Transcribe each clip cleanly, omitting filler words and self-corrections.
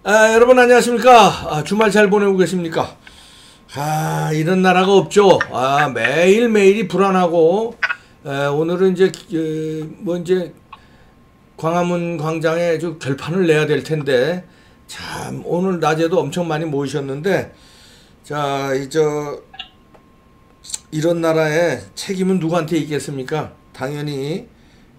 여러분 안녕하십니까? 주말 잘 보내고 계십니까? 이런 나라가 없죠. 매일매일이 불안하고, 오늘은 이제 광화문 광장에 좀 결판을 내야 될 텐데, 참, 오늘 낮에도 엄청 많이 모이셨는데, 자, 이런 나라에 책임은 누구한테 있겠습니까? 당연히,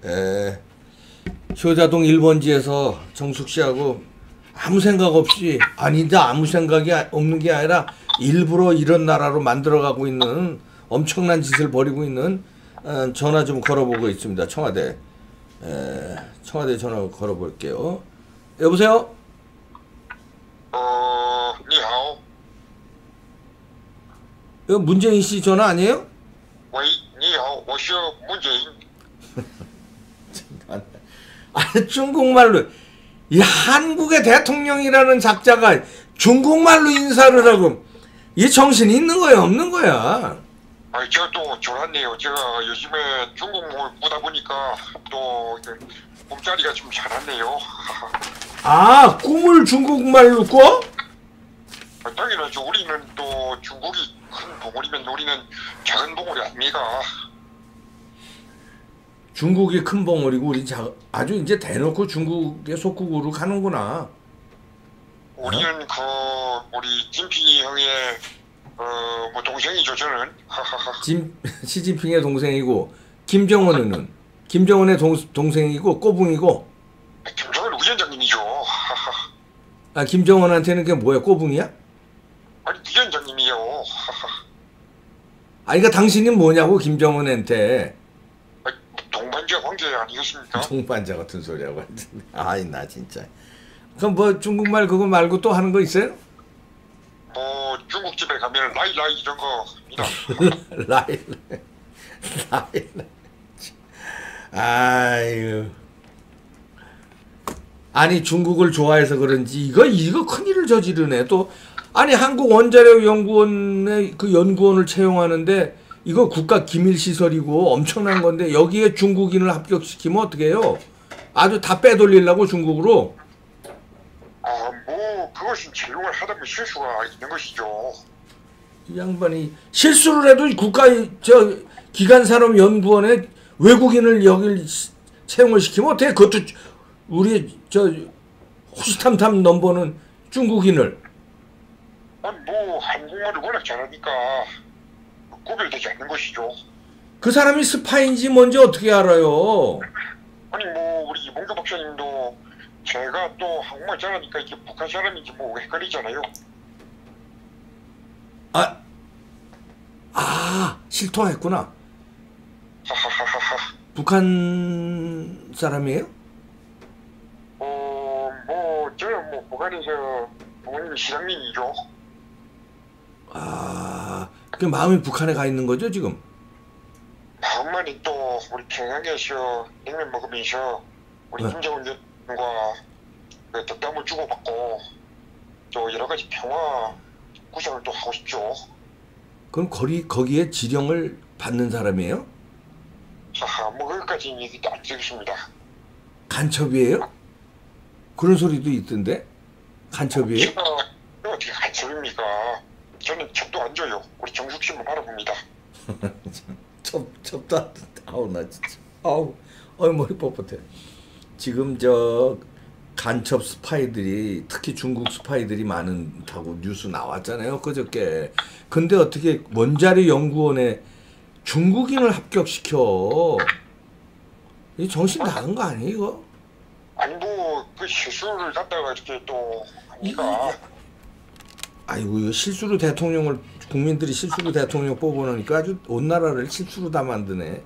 효자동 1번지에서 정숙 씨하고 아무 생각 없이, 아무 생각이 없는 게 아니라 일부러 이런 나라로 만들어가고 있는 엄청난 짓을 벌이고 있는, 전화 좀 걸어보고 있습니다. 청와대 전화 걸어볼게요. 여보세요? 니하오. 이거 문재인 씨 전화 아니에요? 喂，你好，我是문재인。 중국말로, 이 한국의 대통령이라는 작자가 중국말로 인사를 하고, 이 정신이 있는 거야, 없는 거야? 제가 또 졸았네요. 제가 요즘에 중국말 보다 보니까 또 꿈자리가 좀 잘 왔네요. 꿈을 중국말로 꿔? 당연하죠. 우리는 또 중국이 큰 봉우리면 우리는 작은 봉우리 아닙니까? 중국이 큰 봉우리고 우리 아주 이제 대놓고 중국의 속국으로 가는구나. 우리는 우리 진핑이 형의 동생이죠, 저는. 시진핑의 동생이고, 김정은의 동생이고 꼬붕이고. 김정은 위원장님이죠. 김정은한테는 그게 뭐야, 꼬붕이야? 아니, 위원장님이요. 그러니까 당신이 뭐냐고, 김정은한테. 동반자 관계 아니겠습니까? 동반자 같은 소리하고. 나 진짜. 그럼 뭐 중국말 그거 말고 또 하는 거 있어요? 중국집에 가면 라이라이 이런 거 합니다. 라이. 아유. 아니, 중국을 좋아해서 그런지 이거 큰일을 저지르네. 또 한국 원자력 연구원의 그 연구원을 채용하는데 이거 국가 기밀 시설이고 엄청난 건데 여기에 중국인을 합격시키면 어떻게 해요? 아주 다 빼돌리려고 중국으로. 그것은 채용을 하다 보면 실수가 있는 것이죠. 이 양반이 실수를 해도 기간산업연구원에 외국인을 여길 채용을 시키면 어떻게 그것도 우리 호시탐탐 넘보는 중국인을. 한국말을 워낙 잘하니까 구별되지 않는 것이죠. 그 사람이 스파인지 뭔지 어떻게 알아요? 우리 이봉규 박사님도 제가 또 한국말 잘하니까 이게 북한 사람인지 헷갈리잖아요. 실토했구나. 하하하하. 북한 사람이에요? 저는 북한에서 부모님이 시장님이죠. 그 마음이 북한에 가 있는 거죠, 지금? 마음만이 또 우리 평양에서 냉면 먹으면서 우리 김정은 대통령과 덕담을 주고받고 또 여러 가지 평화 구상을 또 하고 싶죠. 그럼 거기에 지령을 받는 사람이에요? 거기까지는 얘기도 안 드리겠습니다. 간첩이에요? 그런 소리도 있던데? 간첩이에요? 제가 어떻게 간첩입니까? 저는 첩도 안 줘요. 우리 정숙 씨만 바라봅니다. 첩도 안 나 진짜. 머리 뻣뻣해. 지금 간첩 스파이들이, 특히 중국 스파이들이 많다고 뉴스 나왔잖아요, 그저께. 근데 어떻게 원자력 연구원에 중국인을 합격시켜? 이 정신 나간 거 아니에요, 이거? 그 실수를 갖다가 이렇게 또 하니까. 이거 실수로 국민들이 실수로 대통령 뽑아놓으니까 아주 온 나라를 실수로 다 만드네.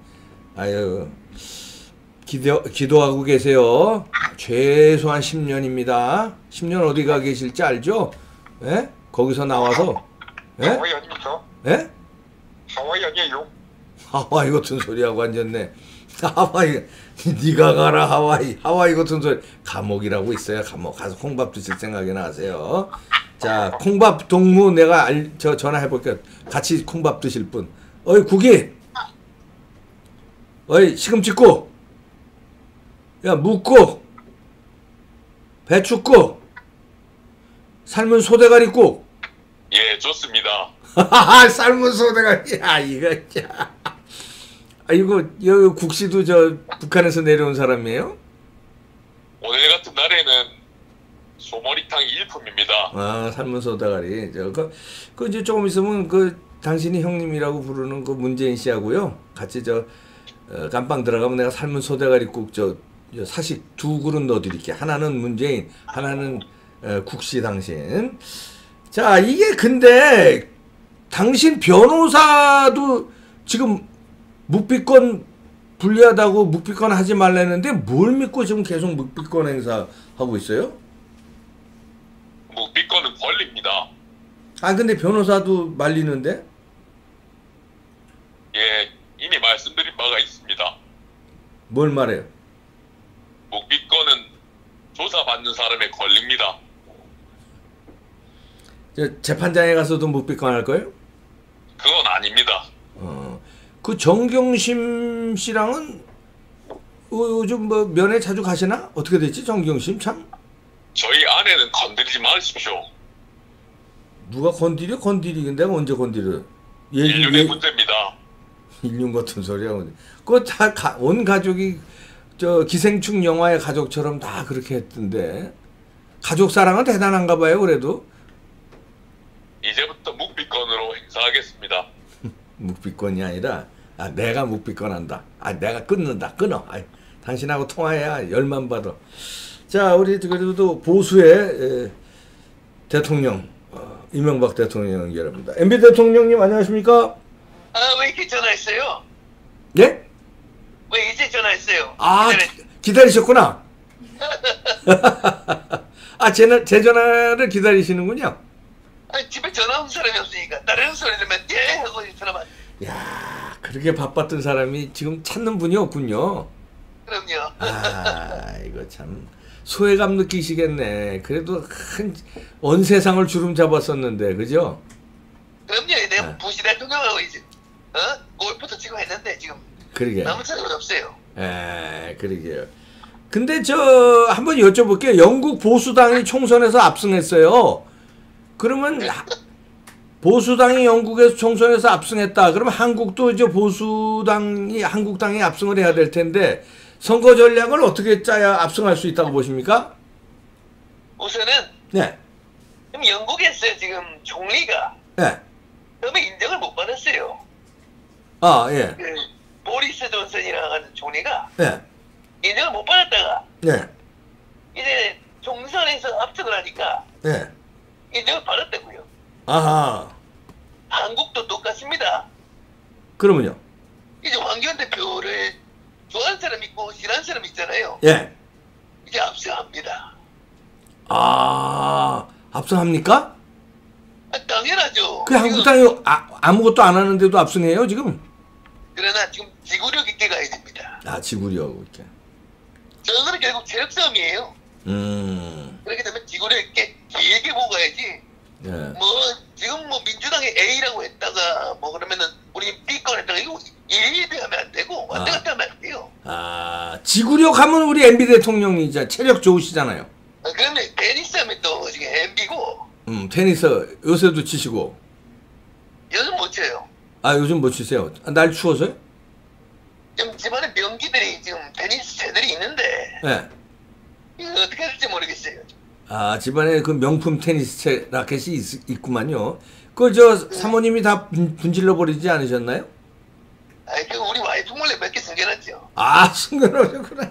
기도하고 계세요. 최소한 10년입니다. 10년 어디 가 계실지 알죠? 예? 거기서 나와서. 예? 하와이 아닙니까? 예? 하와이 아니에요? 하와이 같은 소리하고 앉았네. 하와이, 니가 가라 하와이 같은 소리. 감옥이라고 있어요. 감옥 가서 콩밥 드실 생각이나 하세요. 자, 콩밥 동무 내가 전화해볼게요. 같이 콩밥 드실 분. 국이. 시금치국. 야, 묵국. 배추국. 삶은 소대가리국. 예, 좋습니다. 삶은 소대가리. 야, 이거, 야. 아, 이거 국시도 저 북한에서 내려온 사람이에요? 오늘 같은 날에는 소머리탕이 일품입니다. 아, 삶은 소대가리. 그 이제 조금 있으면 당신이 형님이라고 부르는 그 문재인 씨하고요. 같이 깜빵 들어가면 내가 삶은 소대가리국 사식 두 그릇 넣어드릴게. 하나는 문재인, 하나는 국시 당신. 자, 이게 근데 당신 변호사도 지금 묵비권 불리하다고 묵비권 하지 말라는데 뭘 믿고 지금 계속 묵비권 행사하고 있어요? 묵비권은 권리입니다. 아, 근데 변호사도 말리는데? 예, 이미 말씀드린 바가 있습니다. 뭘 말해요? 묵비권은 조사받는 사람의 권리입니다. 재판장에 가서도 묵비권 할 거예요? 그건 아닙니다. 그 정경심 씨랑은 요즘 뭐 면회 자주 가시나? 어떻게 됐지? 정경심 참? 저희 아내는 건드리지 마십시오. 누가 건드리? 내가 언제 건드려? 인륜의 문제입니다. 인륜 같은 소리야. 그거 다 온 가족이 기생충 영화의 가족처럼 다 그렇게 했던데. 가족 사랑은 대단한가 봐요, 그래도. 이제부터 묵비권으로 행사하겠습니다. 묵비권이 아니라 내가 묵비권 한다. 내가 끊어. 당신하고 통화해야 열만 받아. 자, 우리 그래도 보수의 대통령 이명박 대통령 연결합니다. MB 대통령님 안녕하십니까? 왜 이렇게 전화했어요? 예? 왜 이제 전화했어요? 기다리셨구나. 제 전화를 기다리시는군요. 집에 전화 온 사람이 없으니까 다른 소리 들으면 예 하고 전화만. 야, 그렇게 바빴던 사람이 지금 찾는 분이 없군요. 그럼요. 이거 참 소외감 느끼시겠네. 그래도 온 세상을 주름 잡았었는데, 그죠? 그럼요. 내가 부시 대통령하고 이제 골프도 치고 했는데 지금 그러게. 아무 사람은 없어요. 그러게요. 근데 한번 여쭤볼게요. 영국 보수당이 총선에서 압승했어요. 그러면 보수당이 영국에서 총선에서 압승했다. 그러면 한국도 이제 한국당이 압승을 해야 될 텐데 선거 전략을 어떻게 짜야 압승할 수 있다고 보십니까? 우선은 네. 지금 영국에서 지금 총리가 네. 너무 인정을 못 받았어요. 예. 보리스 존슨이라는 하는 총리가 네. 인정을 못 받았다가 네. 이제 총선에서 압승을 하니까 네. 인정을 받았다고요. 아하. 한국도 똑같습니다. 그러면요? 이제 황교안 대표를 좋아하는 사람 있고 싫어하는 사람 있잖아요. 예. 이제 압승합니다. 압승합니까? 당연하죠. 그 한국당이 아무것도 안 하는데도 압승해요, 지금? 그러나 지금 지구력 있게 가야 됩니다. 지구력 이렇게. 저거는 결국 체력 싸움이에요. 그렇게 되면 지구력 있게 길게 보고 가야지. 예. 지금 민주당이 A라고 했다가 그러면은 우리 B권 했다가 이거 일일이 하면 안 되고 왔다 갔다 하면 안 돼요. 지구력 하면 우리 MB 대통령이 이제 체력 좋으시잖아요. 그러면 테니스 하면 또 지금 MB고. 테니스 요새도 치시고. 요즘 못 쳐요. 요즘 못 치세요? 날 추워서요? 지금 집안에 명기들이 지금 테니스 채들이 있는데. 네. 이거 어떻게 될지 모르겠어요. 집안에 그 명품 테니스 채 라켓이 있구만요. 사모님이 다 분질러 버리지 않으셨나요? 우리 와이프 몰래 몇 개 숨겨놨죠. 숨겨놓으셨구나.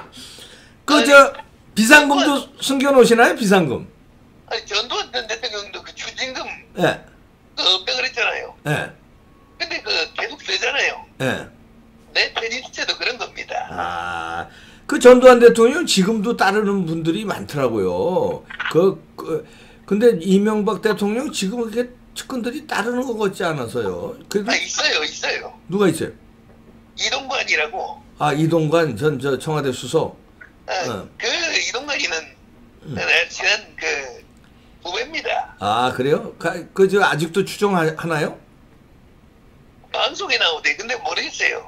비상금도 숨겨놓으시나요? 비상금. 전두환 전 대통령도 그 추징금. 예. 없다 그랬잖아요. 예. 근데 계속 쓰잖아요. 예. 내 테니스 채도 그런 겁니다. 전두환 대통령 지금도 따르는 분들이 많더라고요. 근데 이명박 대통령 지금 그렇게 측근들이 따르는 것 같지 않아서요. 그래도 있어요. 누가 있어요? 이동관이라고. 이동관 전 청와대 수석. 그 이동관이는 친한 후배입니다. 그래요? 아직도 추종하나요? 방송에 나오대. 근데 모르겠어요.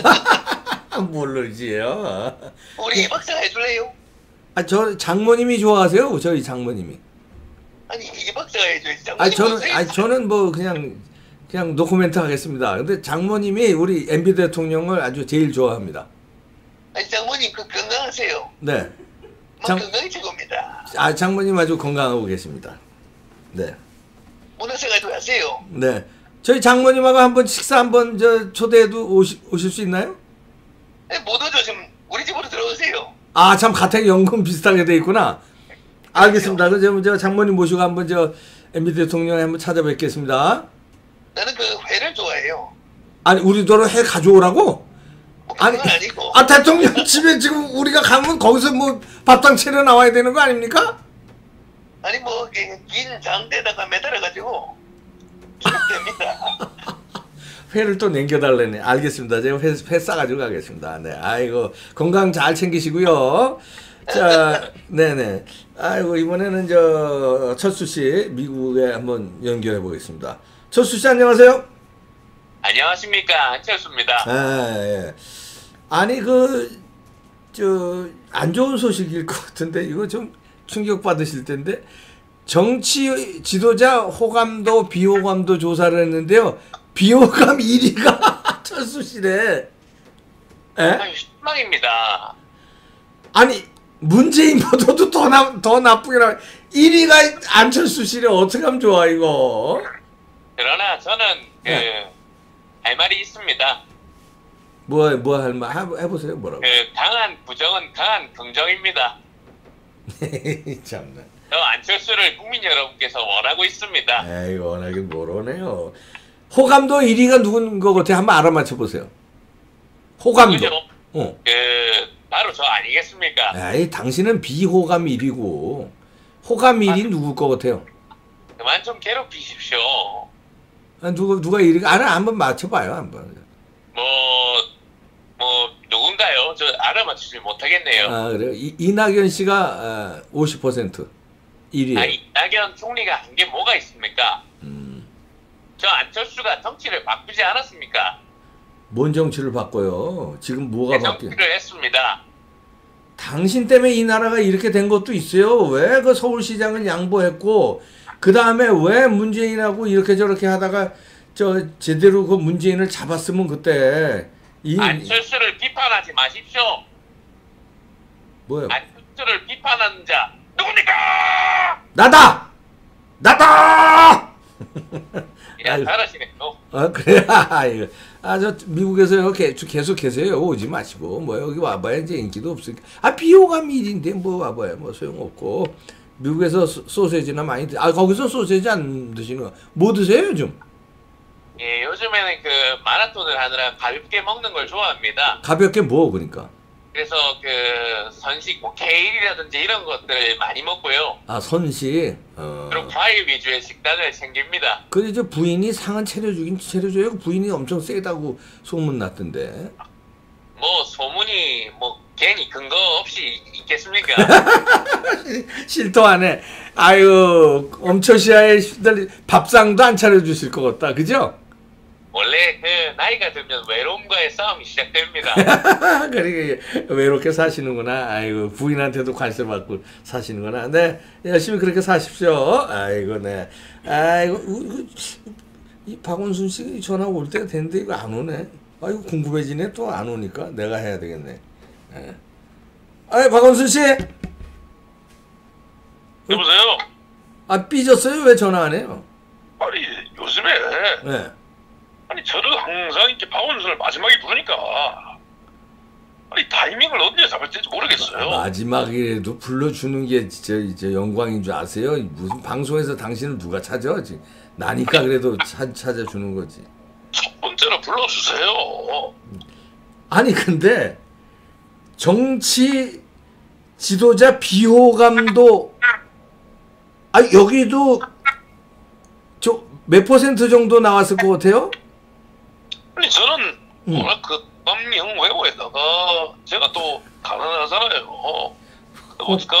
모르지요. 우리 이 박사 해줄래요? 저 장모님이 좋아하세요? 저희 장모님이. 아니 이 박사가 해줘야지. 아니 장모님 저는 저는 뭐 그냥 노코멘트 하겠습니다. 근데 장모님이 우리 MB 대통령을 아주 제일 좋아합니다. 아니 장모님 그 건강하세요. 네. 건강이 최고입니다. 아 장모님 아주 건강하고 계십니다. 네. 문화생활도 하세요. 네. 저희 장모님하고 한번 식사 한번 초대해도 오실 수 있나요? 네, 못 오죠. 지금 우리 집으로 들어오세요. 아 참 가택 연금 비슷하게 돼 있구나. 알겠습니다. 그럼 저 장모님 모시고 한번 MB 대통령에 한번 찾아뵙겠습니다. 나는 그 회를 좋아해요. 아니 우리도로 해 가져오라고? 뭐 그건 아니고. 아 대통령 집에 지금 우리가 가면 거기서 뭐 밥상 차려 나와야 되는 거 아닙니까? 아니 뭐 긴 장대에다가 매달아가지고 됩니다. 회를 또 남겨달래네. 알겠습니다. 제가 회 싸가지고 가겠습니다. 네, 아이고 건강 잘 챙기시고요. 자, 네네. 아이고 이번에는 철수 씨 미국에 한번 연결해 보겠습니다. 철수 씨 안녕하세요. 안녕하십니까, 한철수입니다. 아, 예. 아니 안 좋은 소식일 것 같은데 이거 좀 충격 받으실 텐데 정치 지도자 호감도 비호감도 조사를 했는데요. 비호감 1위가 철수 씨래. 예? 아유, 실망입니다. 아니 문재인보다도 더 나쁘게 나. 1위가 안철수 씨래. 어떻게 하면 좋아 이거? 그러나 저는 할 말이 있습니다. 뭐 할 말 해보세요. 뭐라고? 강한 부정은 강한 긍정입니다. 참나. 저 안철수를 국민 여러분께서 원하고 있습니다. 에이 원하긴 모르네요. 호감도 1위가 누군 거 같아? 한번 알아맞혀 보세요. 호감도. 그죠? 어. 바로 저 아니겠습니까? 에이 당신은 비호감 1위고 호감 1위 누구 거 같아요? 그만 좀 괴롭히십시오. 아, 누가 1위가 한번 맞춰봐요 한번. 누군가요? 저 알아맞히지 못하겠네요. 아 그래요? 이낙연 씨가 50% 1위. 아, 이낙연 총리가 한 게 뭐가 있습니까? 저 안철수가 정치를 바꾸지 않았습니까? 뭔 정치를 바꿔요? 지금 뭐가 바뀌어? 정치를 했습니다. 당신 때문에 이 나라가 이렇게 된 것도 있어요. 왜 그 서울시장을 양보했고 그 다음에 왜 문재인하고 이렇게 저렇게 하다가 제대로 그 문재인을 잡았으면 그때 안철수를 비판하지 마십시오. 뭐요? 안철수를 비판하는 자 누굽니까? 나다! 야, 아유. 잘하시네요. 그래. 저 미국에서 계속 계세요. 오지 마시고 여기 와봐야 이제 인기도 없으니까. 비호감 1인데 와봐야 소용없고. 미국에서 소세지나 많이 거기서 소세지 안 드시는 거. 뭐 드세요 요즘? 예, 요즘에는 마라톤을 하느라 가볍게 먹는 걸 좋아합니다. 가볍게 그러니까? 그래서 선식, 케일이라든지 이런 것들 많이 먹고요. 선식. 그리고 과일 위주의 식단을 챙깁니다. 근데 저 부인이 상은 차려줘요. 부인이 엄청 세다고 소문 났던데. 소문이 괜히 근거 없이 있겠습니까? 실토하네. 아유, 엄처시아에 밥상도 안 차려주실 것 같다. 그죠? 원래 나이가 들면 외로움과의 싸움이 시작됩니다. 그러게 외롭게 사시는구나. 아이고 부인한테도 관심 받고 사시는구나. 네, 열심히 그렇게 사십시오. 아이고 네. 아이고 이 박원순 씨 전화 올 때가 됐는데 이거 안 오네. 아이고 궁금해지네. 또 안 오니까 내가 해야 되겠네. 네. 박원순 씨. 여보세요? 삐졌어요? 왜 전화 안 해요? 아니 요즘에 네. 아니 저를 항상 이렇게 박원순을 마지막에 부르니까 타이밍을 언제 잡을지 모르겠어요. 마지막이라도 불러주는 게 진짜 이제 영광인 줄 아세요? 무슨 방송에서 당신을 누가 찾아? 나니까 그래도 찾아주는 거지. 첫 번째로 불러주세요. 아니 근데 정치 지도자 비호감도 여기도 몇 % 정도 나왔을 것 같아요? 아니 저는 워낙 남영 외모에다가 제가 또 가난하잖아요. 어떡하?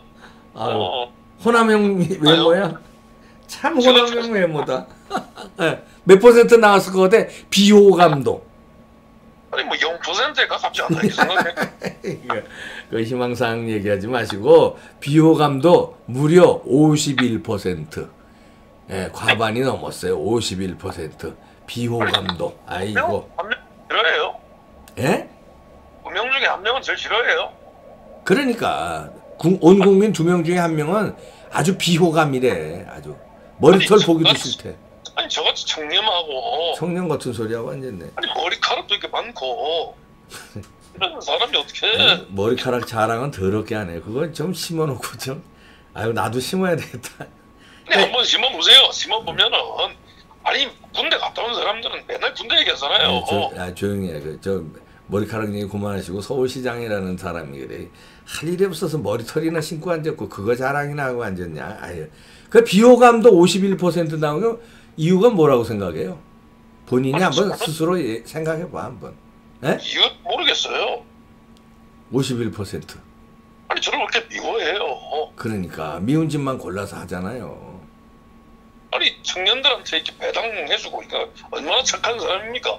호남형 외모야? 참 호남형 외모다. 네. 몇 % 나왔을 것 같아? 비호감도. 아니 0%에 가깝지 않나 이렇게 생각해. 그 희망사항 얘기하지 마시고 비호감도 무려 51%. 예, 과반이 넘었어요. 51%. 비호감도. 아이고. 한 명 싫어해요. 예? 2명 중에 한 명은 제일 싫어해요. 그러니까 온 국민 2명 중에 1명은 아주 비호감이래. 아주 머리털 아니, 보기도 저같이- 싫대. 아니 저같이 청렴하고 청년 같은 소리하고 앉았네. 아니 머리카락도 이렇게 많고 이런 사람이 어떻게 아니, 머리카락 자랑은 더럽게 하네. 그건 좀 심어놓고 좀. 아유 나도 심어야 되겠다. 아니 한번 심어보세요. 심어보면은 아니 군대 갔다 온 사람들은 맨날 군대 얘기하잖아요. 조용히 해. 저 머리카락 얘기 그만하시고 서울시장이라는 사람이 그래. 할 일이 없어서 머리털이나 신고 앉았고 그거 자랑이나 하고 앉았냐. 아유. 그 비호감도 51% 나오면 이유가 뭐라고 생각해요? 본인이 아니, 한번 저는- 스스로 생각해봐 한번. 예? 이유 모르겠어요. 51%. 아니 저를 왜 이렇게 미워해요. 그러니까 미운 짓만 골라서 하잖아요. 아니 청년들한테 이렇게 배당해주고 이거 얼마나 착한 사람입니까?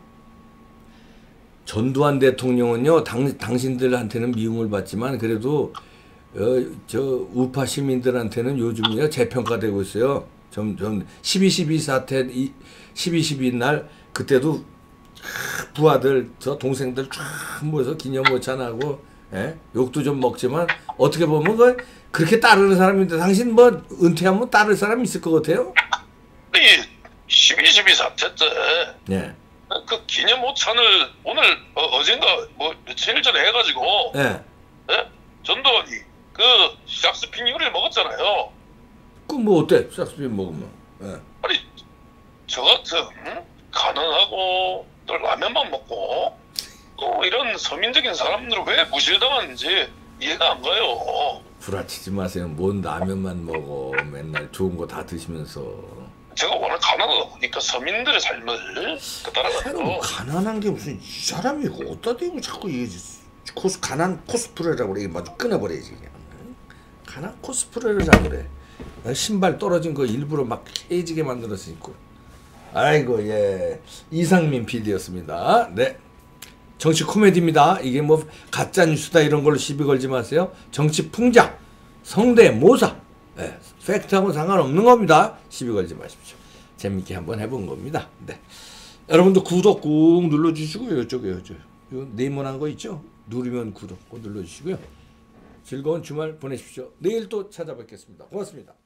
전두환 대통령은요 당신들한테는 미움을 받지만 그래도 저 우파 시민들한테는 요즘요 재평가되고 있어요. 점점 12.12 사태 12.12 날 그때도 부하들 저 동생들 쫙 모여서 기념 모찬하고 욕도 좀 먹지만 어떻게 보면 그렇게 따르는 사람인데 당신 뭐 은퇴하면 따를 사람 있을 것 같아요? 아니 12.12 사태 때 예. 그 기념 모찬을 오늘 어젠가 뭐 며칠 전에 해가지고 예. 예? 전두환이 그 샥스핀 요리를 먹었잖아요. 그 뭐 어때? 싹스핀 먹으면. 예. 아니 저 같은 가난하고 또 라면만 먹고 또 이런 서민적인 사람들을 왜 무실당하는지 이해가 안 가요. 구라치지 마세요. 뭔 라면만 먹어. 맨날 좋은 거 다 드시면서. 제가 워낙 가난하다 보니까 서민들의 삶을 새로 따라가서 가난한 게 무슨 이 사람이 어디다 대고 자꾸 이 가난 코스프레라고 그래. 마저 끊어버려야지 그냥. 가난 코스프레를 하고 그래. 신발 떨어진 거 일부러 막 깨지게 만들어서 신고. 아이고 예. 이상민 PD였습니다. 네. 정치 코미디입니다. 이게 뭐 가짜 뉴스다 이런 걸로 시비 걸지 마세요. 정치 풍자, 성대모사, 팩트하고 상관없는 겁니다. 시비 걸지 마십시오. 재밌게 한번 해본 겁니다. 네. 여러분도 구독 꾹 눌러주시고요. 이쪽에 요 네모난 거 있죠? 누르면 구독 꼭 눌러주시고요. 즐거운 주말 보내십시오. 내일 또 찾아뵙겠습니다. 고맙습니다.